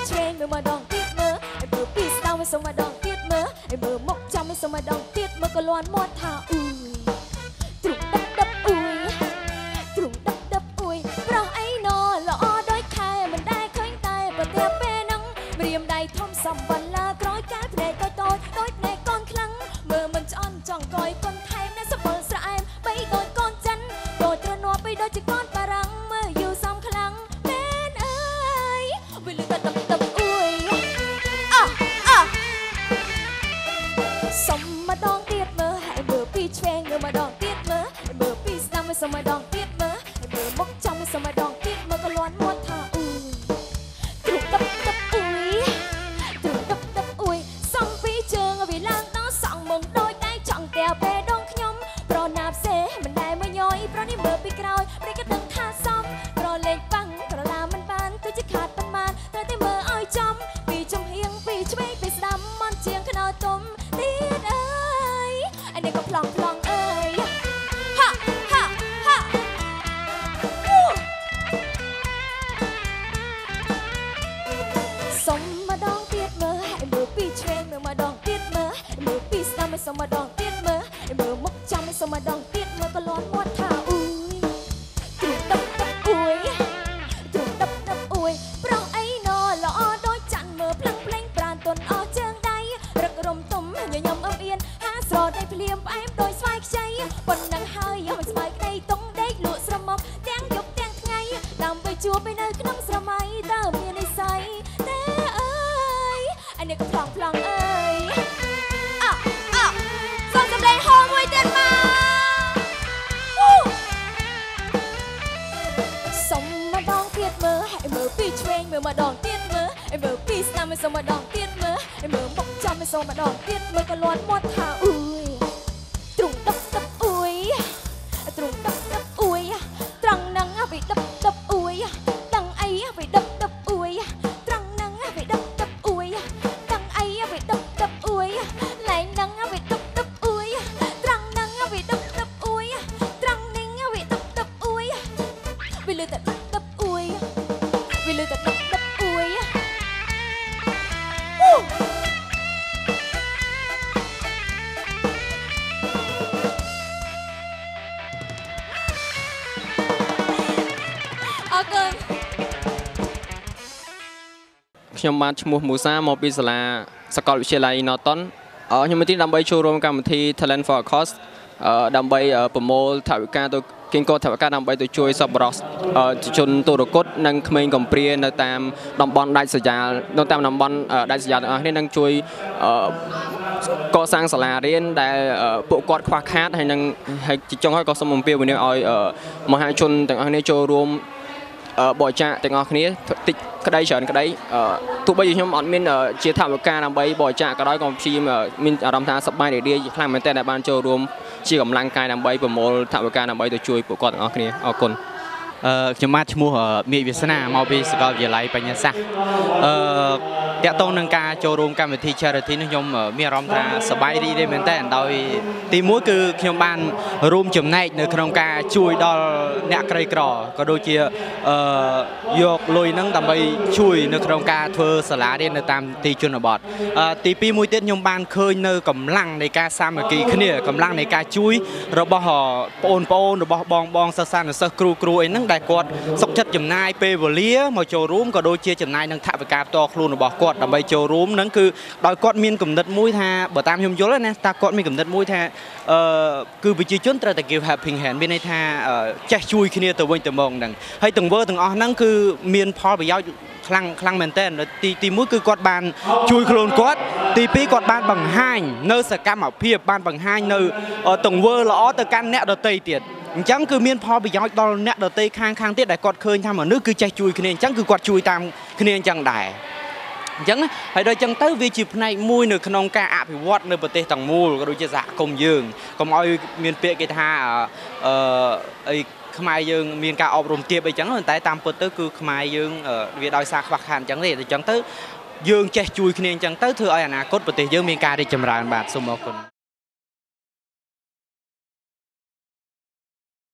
ឆ្វេងមើលម្ដងទៀតមើលឲ្យមើលពីស្ដាំឲ្យសុំម្ដងទៀតមើលឲ្យមើលមុខចាំឲ្យសុំម្ដងទៀតមើលក៏លាន់មាត់ថាអ៊ូទ្រុងដប់អ៊ូទ្រុងដប់អ៊ូប្រោះអីណល្អដូចខែមិនដែលឃើញតែប្រទះពេលហ្នឹងម្រាមដៃធំសំបន្លាក្រោយកាលភ្នែកតូចដូចភ្នែកកូនខ្លាំងមើលមិនឆ្អន់ចង់កយកូនថែមអ្នកសបល់ស្រអែមបីដូចកូនចិនដូចត្រនាប់បីដូចជាកូនបារាំងមើលយូរសំខ្លាំងមែនអើយវាលឺតែដប់អ៊ូសុំម្ដងទៀតមើលឲ្យមើលពីឆ្វេងមើលម្ដងទៀតមើលឲ្យមើលពីស្ដាំឲ្យសុំម្ដងទៀតមើលឲ្យមើលមុខចំឲ្យសុំម្ដងទៀតមើលក៏លាន់មាត់ថាអ៊ូទ្រុងដប់អ៊ូទ្រុងដប់អ៊ូសំពីជើងឲ្យវាឡើងដល់សងមុំដូចតែចង់តែពេលដងខ្ញុំប្រណាប់សេមិនដែលមកញយប្រនេះមើលពីក្រោយព្រៃក៏ដឹងថាសមក្រលេងបាំងក្រឡាមិនបានទោះជាខាតប៉ុន្មានត្រូវតែមើលឲ្យចំពីចំហៀងពីឆ្វេងពីស្ដាំមិនជាងខ្នោទុំទៀតអើយអានេះក៏ប្លង់អើយហាសុំម្ដងទៀតមើលឲ្យមើលពីឆ្វេងមើលម្ដងទៀតមើលឲ្យមើលពីស្ដាំឲ្យសុំម្ដងទៀតមើលឲ្យមើលមុខចំឲ្យសុំម្ដងទៀតមើលក៏លាន់មាត់ថាអ៊ូទ្រុងដប់អ៊ូទ្រុងដប់អ៊ូប្រោះអីណល្អដូចច័ន្ទមើលភ្លឹងភ្លេងប្រានទុនអស់ជើងដៃរឹករំទុំញញឹមអឹមអៀនហាស្រដៃភ្លៀមផ្អែមដូចស្វាយខ្ចីប៉ុណ្ណឹងហើយយកមិនស្បែកក្តីតុងដេកលក់ស្រមុកទាំងយប់ទាំងថ្ងៃដើម្បីជួបពេលនៅក្នុងស្រមៃតើមាននិស័យតែអើយអានេះក៏ប្លង់អើយសូមសម្លេងហោមួយទៀតមកសុំម្ដងទៀតមើលឲ្យមើលពីឆ្វេងមើលម្ដងទៀតមើលឲ្យមើលពីស្ដាំឲ្យសុំម្ដងទៀតមើលឲ្យមើលមុខចំឲ្យសុំម្ដងទៀតមើលក៏លាន់មាត់ថាអ៊ូទ្រុងដប់អ៊ូទ្រុងដប់អ៊ូត្រង់ហ្នឹងវាដប់អ៊ូដឹងអីវាដប់អ៊ូត្រង់ហ្នឹងវាដប់អ៊ូដឹងអីវាដប់អ៊ូឡែងហ្នឹងវាដប់អ៊ូត្រង់ហ្នឹងវាដប់អ៊ូត្រង់នេះវាដប់អ៊ូវាលឺតែដប់អ៊ូវាលឺតែដប់អ៊ូខ្ញុំបានឈ្មោះមូសាមកពីសាលាសាកលវិទ្យាល័យ Norton ខ្ញុំមកទីដើម្បីចូលរួមកម្មវិធី Talent for a Cause ដើម្បីប្រមូលថវិកាទៅគៀងគរថវិកាដើម្បីទៅជួយសប្បុរសជនទុរគតនិងក្មេងកំព្រានៅតាមតំបន់ដាច់ស្រយាលនៅតាមតំបន់ដាច់ស្រយាលទាំងអស់គ្នានឹងជួយកសាងសាលារៀនដែលពួកគាត់ខ្វះខាតហើយចុងហើយក៏សូមអំពាវនាវឲ្យមហាជនទាំងអស់គ្នាចូលរួមបរិច្ចាគទាំងអស់គ្នាតិចក្តីច្រើនក្តីទោះបីជាខ្ញុំអត់មានជាថវិកាដើម្បីបរិច្ចាគក៏ដោយក៏ព្យាយាមមានអារម្មណ៍ថាសប្បាយរីករាយខ្លាំងមែនទែនដែលបានចូលរួមជាកម្លាំងកាយដើម្បីប្រមូលថវិកាដើម្បីទៅជួយពួកគាត់ទាំងអស់គ្នាអរគុណខ្ញុំបានឈ្មោះមេឃវាសនាមកពីសាកលវិទ្យាល័យបញ្ញាសាស្ត្រតាក់ទងនឹងការចូលរួមកម្មវិធី Charity នេះខ្ញុំមានអារម្មណ៍ថាសប្បាយរីករាយមែនតើដោយទីមួយគឺខ្ញុំបានរួមចំណែកនៅក្នុងការជួយដល់អ្នកក្រីក្រក៏ដូចជាយកលុយហ្នឹងដើម្បីជួយនៅក្នុងការធ្វើសាលារៀននៅតាមទីជនបទទីពីរមួយទៀតខ្ញុំបានឃើញនៅកម្លាំងនៃការសាមគ្គីគ្នាកម្លាំងនៃការជួយរបស់បងប្អូនរបស់បងសិស្សានុសិស្សគ្រូអីហ្នឹងដែលគាត់សុខចិត្តចំណាយពេលវេលាមកចូលរួមក៏ដូចជាចំណាយនឹងថវិកាផ្ទាល់ខ្លួនរបស់គាត់ដើម្បីចូលរួមហ្នឹងគឺដោយគាត់មានគំនិតមួយថាបើតាមខ្ញុំយល់ណាថាគាត់មានគំនិតមួយថាគឺប្រជាជនត្រូវតែ give helping hand មានន័យថាចេះជួយគ្នាទៅវិញទៅមកហ្នឹងហើយទាំងវើទាំងអស់ហ្នឹងគឺមានផលប្រយោជន៍ខ្លាំងមែនតើទី1គឺគាត់បានជួយខ្លួនគាត់ទី2គាត់បានបង្ហាញនៅសកម្មភាពបានបង្ហាញនៅទង្វើល្អទៅកាន់អ្នកដទៃទៀតអញ្ចឹងគឺមានផលប្រយោជន៍ដល់អ្នកដទៃខាងទៀតដែលគាត់ឃើញថាមនុស្សគឺចេះជួយគ្នាអញ្ចឹងគឺគាត់ជួយតាមគ្នាអញ្ចឹងដែរអញ្ចឹងហើយដល់អញ្ចឹងទៅវាជាផ្នែកមួយនៅក្នុងការអភិវឌ្ឍនៅប្រទេសទាំងមូលក៏ដូចជាសហគមន៍យើងកុំឲ្យមានពាក្យគេថាអីខ្មែរយើងមានការអប់រំទាបអីចឹងតែតាមពិតទៅគឺខ្មែរយើងវាដោយសារខ្វះខាតអញ្ចឹងទេអញ្ចឹងទៅយើងចេះជួយគ្នាអញ្ចឹងទៅធ្វើឲ្យអនាគតប្រទេសយើងមានការរីកចម្រើនបាទសូមអរគុណ